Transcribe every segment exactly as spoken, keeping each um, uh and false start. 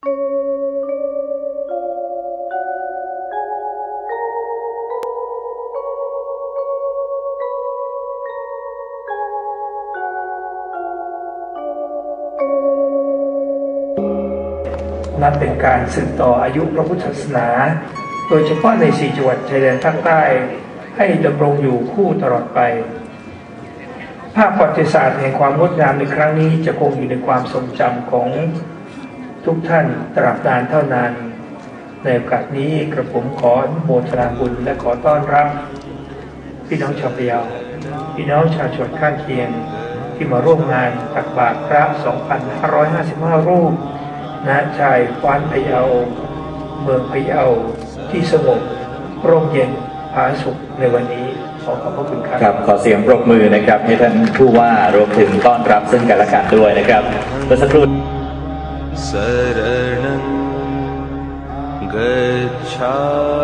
นับเป็นการสืบต่ออายุพระพุทธศาสนาโดยเฉพาะในสี่จังหวัดชายแดนภาคใต้ให้ดำรงอยู่คู่ตลอดไปภาพประวัติศาสตร์แห่งความงดงามในครั้งนี้จะคงอยู่ในความทรงจำของทุกท่านตราบนานเท่านานในโอกาสนี้กระผมขออนุโมทนาบุญและขอต้อนรับพี่น้องชาวพะเยาพี่น้องชาวจังหวัดข้างเคียงที่มาร่วมงานตักบาตรพระ สองพันห้าร้อยห้าสิบห้า รูปณชายกว้านพะเยาเมืองพะเยาที่สงบร่มเย็นผาสุขในวันนี้ขอขอบพระคุณครับครับขอเสียงปรบมือนะครับให้ท่านผู้ว่ารวมถึงต้อนรับซึ่งกันและกันด้วยนะครับเมื่อสักครู่สรณังกัจฉา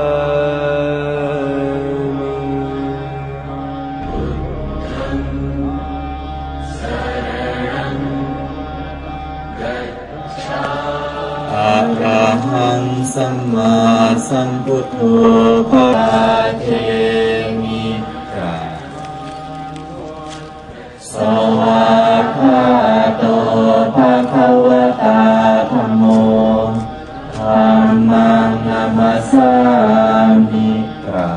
อะระหังสัมมาสัมพุทโธภะเทมิสวากขาโตภะคะวะตาธัมโมธัมมังนัมสสามิกรา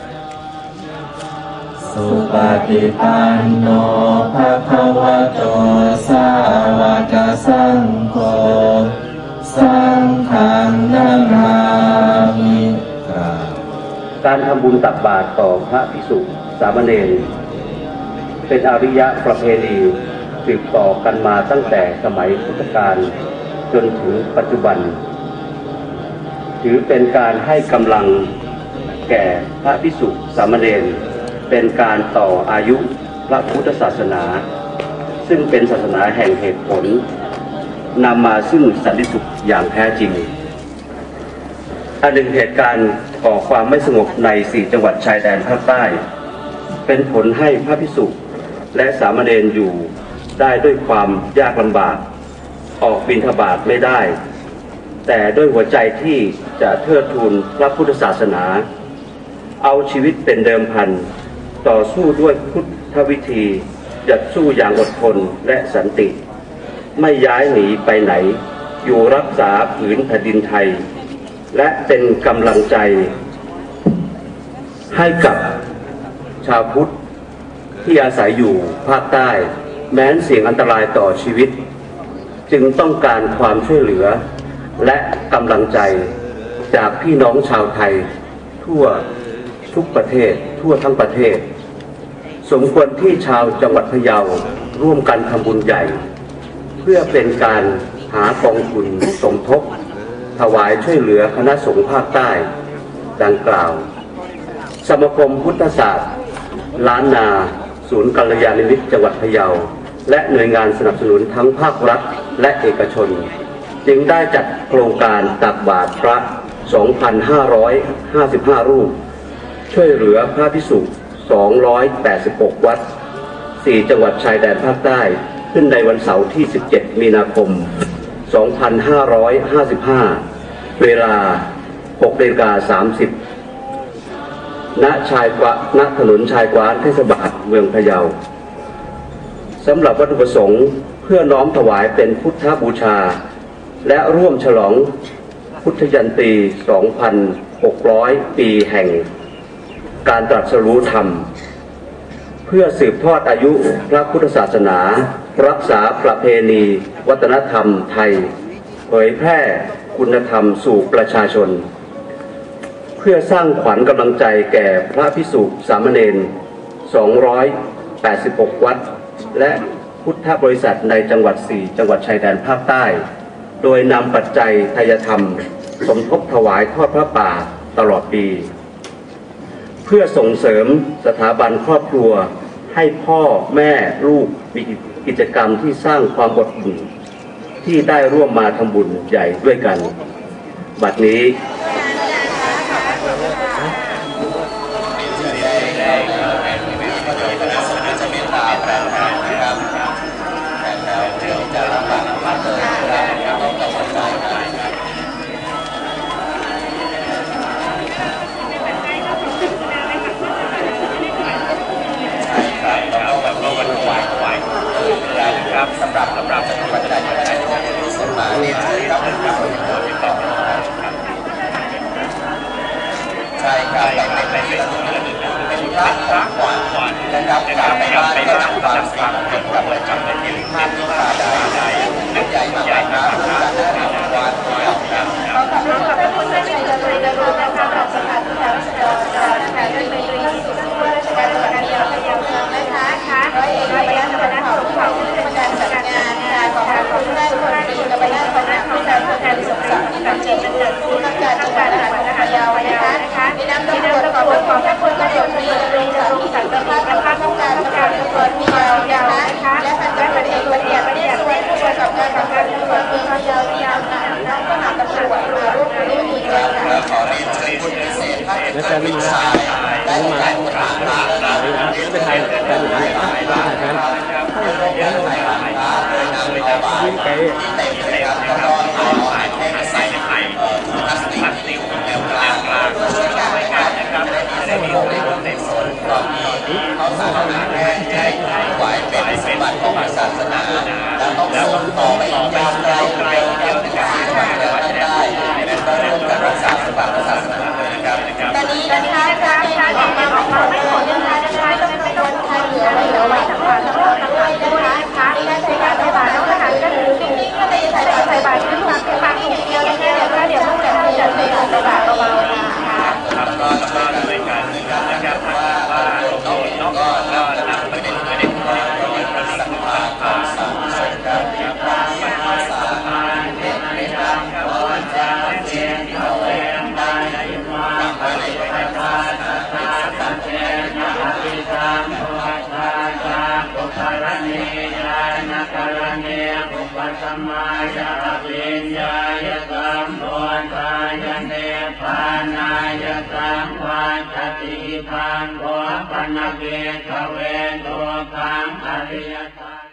สุปฏิปันโนภะคะวะโตสาวกสังโฆสังฆังนามามิการทำบุญตักบาตรต่อพระภิกษุสามเณรเป็นอริยประเพณีสืบต่อกันมาตั้งแต่สมัยพุทธกาลจนถึงปัจจุบันถือเป็นการให้กำลังแก่พระภิกษุสามเณรเป็นการต่ออายุพระพุทธศาสนาซึ่งเป็นศาสนาแห่งเหตุผลนำมาซึ่งสันติสุขอย่างแท้จริงอันหนึ่งเหตุการณ์ก่อความไม่สงบในสี่จังหวัดชายแดนภาคใต้เป็นผลให้พระภิกษุและสามเณรอยู่ได้ด้วยความยากลำบากออกบิณฑบาตไม่ได้แต่ด้วยหัวใจที่จะเทิดทูนพระพุทธศาสนาเอาชีวิตเป็นเดิมพันต่อสู้ด้วยพุทธวิธีจะสู้อย่างอดทนและสันติไม่ย้ายหนีไปไหนอยู่รักษาผืนแผ่นดินไทยและเป็นกำลังใจให้กับชาวพุทธที่อาศัยอยู่ภาคใต้แม้นเสี่ยงอันตรายต่อชีวิตจึงต้องการความช่วยเหลือและกำลังใจจากพี่น้องชาวไทยทั่วทุกประเทศทั่วทั้งประเทศสมควรที่ชาวจังหวัดพะเยาร่วมกันทำบุญใหญ่เพื่อเป็นการหากองทุนสมทบถวายช่วยเหลือคณะสงฆ์ภาคใต้ดังกล่าวสมาคมพุทธศาสตร์ล้านนาศูนย์กัลยาณมิตรจังหวัดพะเยาและหน่วยงานสนับสนุนทั้งภาครัฐและเอกชนจึงได้จัดโครงการตักบาตรพระ สองพันห้าร้อยห้าสิบห้า รูปช่วยเหลือพระภิกษุสองร้อยแปดสิบหก วัดสี่จังหวัดชายแดนภาคใต้ขึ้นในวันเสาร์ที่สิบเจ็ดมีนาคมสองพันห้าร้อยห้าสิบห้าเวลา หกนาฬิกาสามสิบ ณชายกวะณถนนชายกว้านเทศบาลเมืองพะเยาสำหรับวัตถุประสงค์เพื่อน้อมถวายเป็นพุทธบูชาและร่วมฉลองพุทธยันตี สองพันหกร้อย ปีแห่งการตรัสรู้ธรรมเพื่อสืบทอดอายุพระพุทธศาสนารักษาประเพณีวัฒนธรรมไทยเผยแพร่คุณธรรมสู่ประชาชนเพื่อสร้างขวัญกำลังใจแก่พระภิกษุสามเณรสองร้อยแปดสิบหก วัดและพุทธบริษัทในจังหวัดสี่จังหวัดชายแดนภาคใต้โดยนำปัจจัยทายธรรมสมทบถวายทอดพระป่าตลอดปีเพื่อส่งเสริมสถาบันครอบครัวให้พ่อแม่ลูกมีกิจกรรมที่สร้างความอบอุ่นที่ได้ร่วมมาทำบุญใหญ่ด้วยกันบัดนี้มาเรียนเชิญครับใช่ครับแต่เป็นเป็นเป็นพระของขวัญนะครับการไปบ้านก็ทำบางสิ่งกับประจำในที่ภาพที่ตาได้ใหญ่ใหญ่ครับการได้รางวัลครับขอขอบคุณพระพุทธเจ้าใจเจริญนะคะรองสภาผู้แทนราษฎรนะคะด้วยเป็นเรื่องสุดผู้ว่าราชการจังหวัดระยองระยองนะคะร้อยเอกระยะคณะของผู้ว่าการจัดงานการของทางผู้ได้คนดีกับคณะคณะผู้แทนผู้แทนสมศักดิ์ที่เป็นเจ้าหน้าที่ผู้ราชการจังหวัดระยองนะคะมีน้ำตำรวจขอบคุณของท่านพลตำรวจตรีดำรงศักดิ์ที่สันติภาพและภาคต้องการต้องการตำรวจมียาวยาวนะคะและพันตำรวจเอกวันเดียรติสวยผู้ประกอบการของการตำรวจมียาวยาวนะน้องก็นำตำรวจมาร่วมด้วยดีใจค่ะขอเรียนเชิญผู้พิเศษท่านเอกวิชัยได้การประธานมาเป็นไทยแต่หรือไม่ไทยบ้างนะครับเรื่องไทยบ้างนำเอาบายที่เต็มเลยครับแล้วก็เอาหายแท่งใส่ไข่พลาสติกแนวกลางเพื่อช่วยกันนะครับจะได้มีส่วนได้ร่วมในส่วนตอนนี้เขาสามารถแก้แก้ไว้เป็นสมบัติของศาสนาแล้วต้องส่งต่อไปอีกยาวไกลไกลเดียวนะครับที่มาแล้วได้และก็ร่วมกันรักษาสมบัติศาสนาเลยนะครับตอนนี้นะคะการที่ออกมาออกมาไม่หมดนะคะนะคะต้องเป็นคนไทยเหลือไว้เหลือไว้ทั้งหมดทั้งหมดด้วยนะคะที่ได้ใช้การใช้บาตรแล้วทหารก็ถือจริงๆก็ได้ใช้บาตรใช้บาตรที่ฟังที่ฟังอย่างเดียวนะคะเดี๋ยวก็เดี๋ยวต้องจัดจัดเป็นใช้บาตรเบาๆนะคะแล้วก็ช่วยกันด้วยกันนะครับว่าว่าน้องน้องก็ก็นำประเด็นประเด็นที่เราสัมภาษณ์ข่าวสารสดกันครับที่ภาษาเด็กในทางก่อนจะเรียนเขาเรียนได้ในความไปในภาษาสัจเจนะปิตังโภคาจาปุคารณียานาการณีปุปสัมมายาปิญญายตัมโพธายเนปานายตังวันตติพังโภปนเวทเวโตคังอริยธรรม